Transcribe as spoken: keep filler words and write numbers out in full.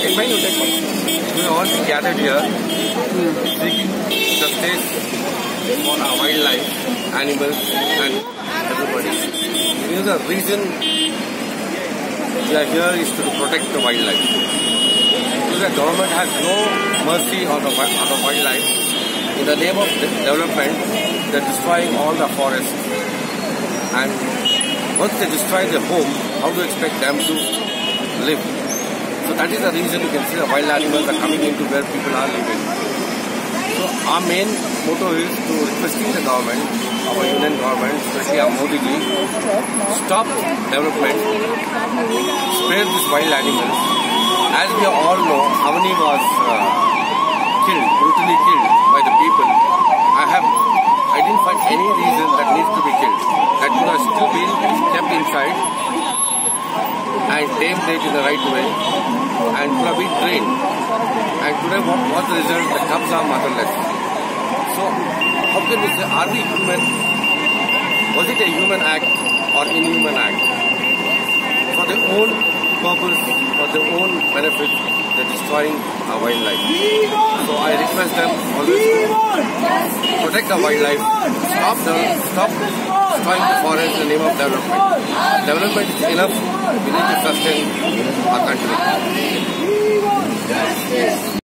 take fine, you take fine. We all gathered here seeking justice for our wildlife, animals, and everybody. You know, the reason we are here is to protect the wildlife. Because the government has no mercy on the, on the wildlife. In the name of development, they are destroying all the forests. And once they destroy their home, how do you expect them to live? So that is the reason you can see the wild animals are coming into where people are living. So our main motto is to requesting the government, our union government, especially our Modi ji, stop development, spare these wild animals. As we all know, Avani was uh, killed, brutally killed by the people. I have, I didn't find any reason that needs to be killed. That could have still been kept inside and tamed it in the right way and could have been trained. And today what was the result? The cubs are motherless. So how can we say, are we human? Was it a human act or inhuman act? For their own purpose, for their own benefit, they're destroying our wildlife. So I request them always to protect the wildlife, stop the, stop destroying the forest in the name of development. Development is enough, we need to sustain our country.